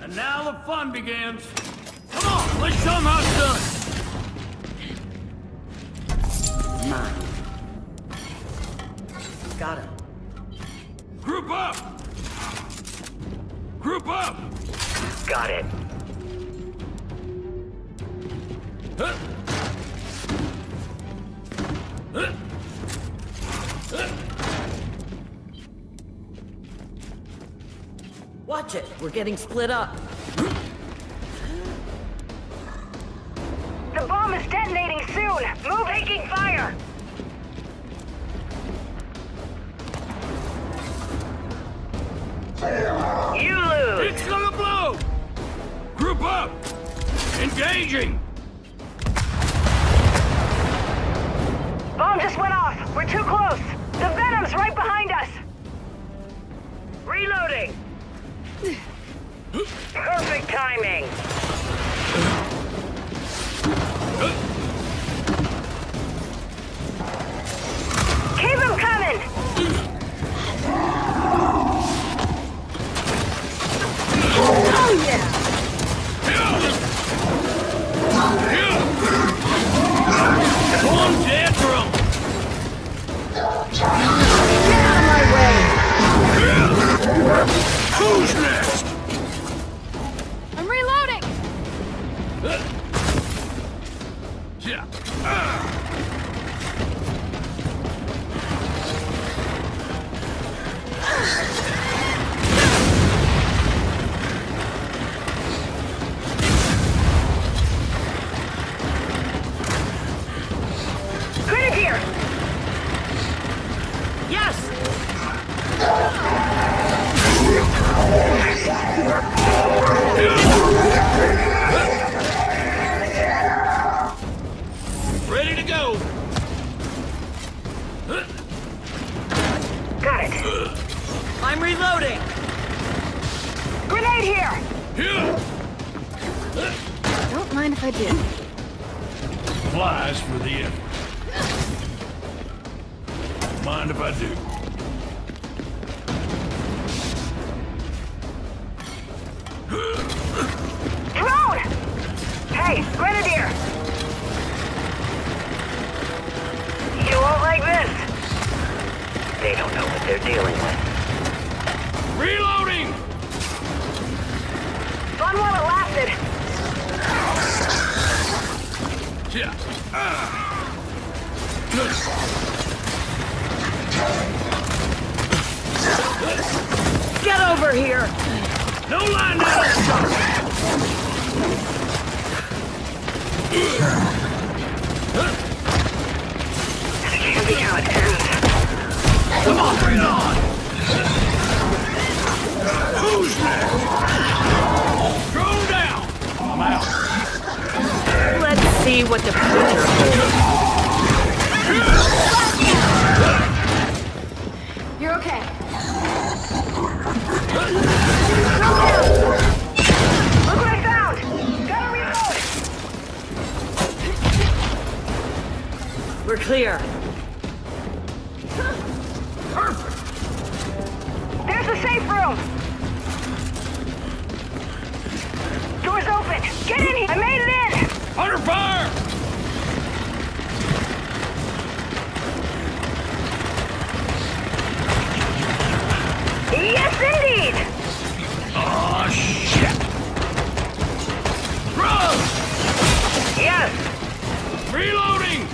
And now the fun begins. Come on, let's show them how it's done. Mine. Got him. Group up! Group up! Got it. Huh? Huh? Huh? Watch it. We're getting split up. The bomb is detonating soon. Move, taking fire. You lose. It's gonna blow! Group up! Engaging! Bomb just went off. We're too close. The Venom's right behind us. Reloading. Perfect timing. Keep him coming. Oh yeah. Go on, dead drum! Get out of my way. Who's next? I'm reloading. Yeah. Grenadier. Yes. Ready to go! Got it. I'm reloading. Grenade here. Here! Don't mind if I do. Flies for the effort. Mind if I do? Drone! Hey, Grenadier! You won't like this. They don't know what they're dealing with. Reloading! Fun while it lasted. Yeah. Get over here. No line down! Can't be how it ends. Come on, bring it on! Who's next? Drone down! I'm out. Let's see what the future holds. You're okay. Look what I found! Gotta reload! We're clear. Perfect! There's the safe room! Door's open! Get in here! I made it in! Under fire! Yes, indeed! Oh, shit! Run! Yes! Reloading!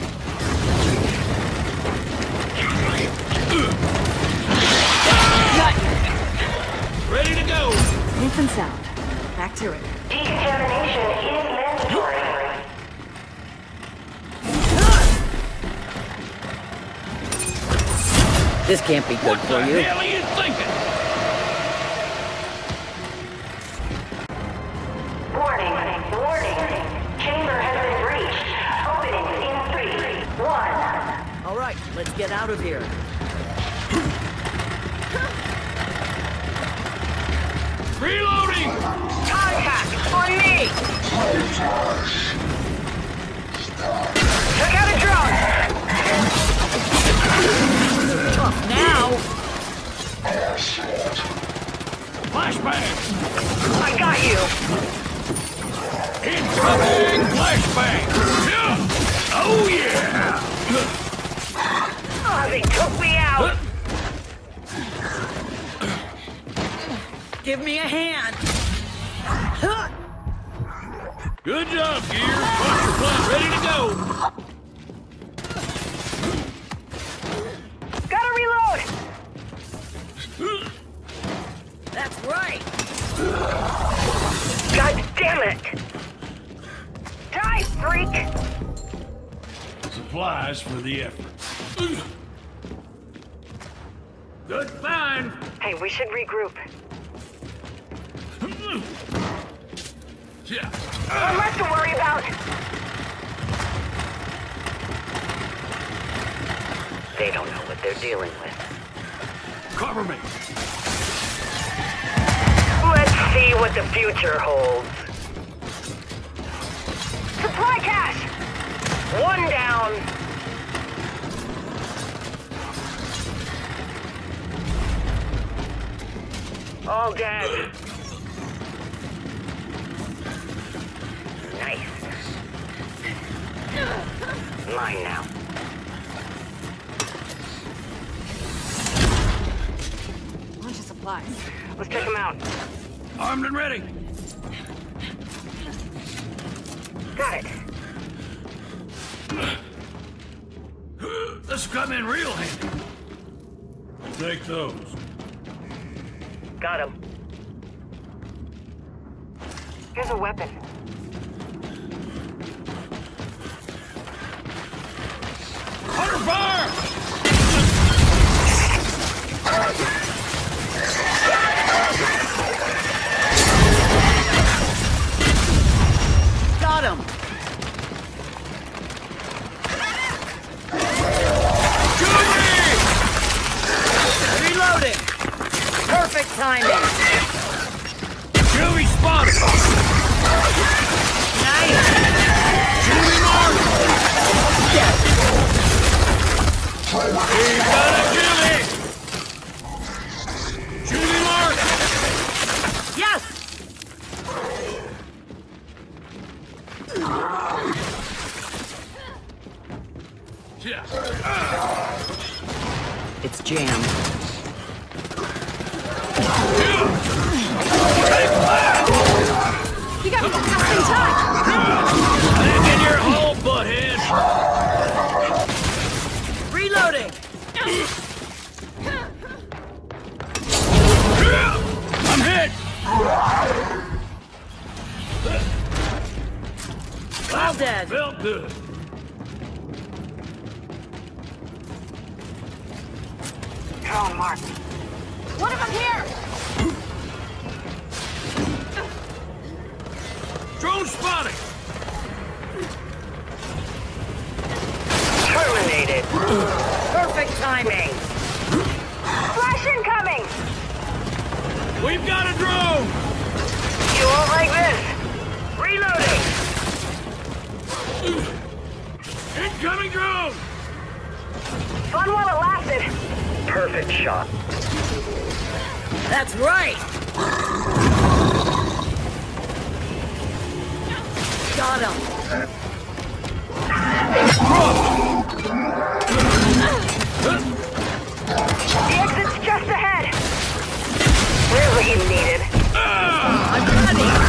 Ready to go! Safe and sound. Back to it. Decontamination is mandatory. This can't be good What for the you. hell are you thinking? Warning, warning. Chamber has been breached. Opening in 3, 1. All right, let's get out of here. Reloading! Contact! On me! Took out a drone! Tough now. My flashbang! I got you! Incoming flashbang! Yeah. Oh yeah! Oh, they took me out! Give me a hand. Good job, Gear. Buster plant ready to go. Gotta reload! That's right. God damn it! Die, freak! Supplies for the effort. Good find. Hey, we should regroup. Yeah. One less to worry about! They don't know what they're dealing with. Cover me. Let's see what the future holds. Supply cache! One down. All dead. Nice. Mine now. Bunch of supplies. Let's check them out. Armed and ready. Got it. This come in real handy. Take those. Got him. Here's a weapon. Under fire! Got him. Reloading. Perfect timing. Juvie spotted! Nice. Juvie mark! Yes. We got a Juvie! Juvie mark! Yes. Yeah. It's jammed. You got me just in time. Back in your hole, butthead! Reloading. I'm hit! All dead. Felt good. Drone marked. One of them here. Drone spotted! Terminated. Perfect timing. Flash incoming! We've got a drone! You won't like this. Reloading. Incoming drone! Fun while it lasted. Perfect shot. That's right. Got him. The exit's just ahead. Where's what you needed? I'm ready.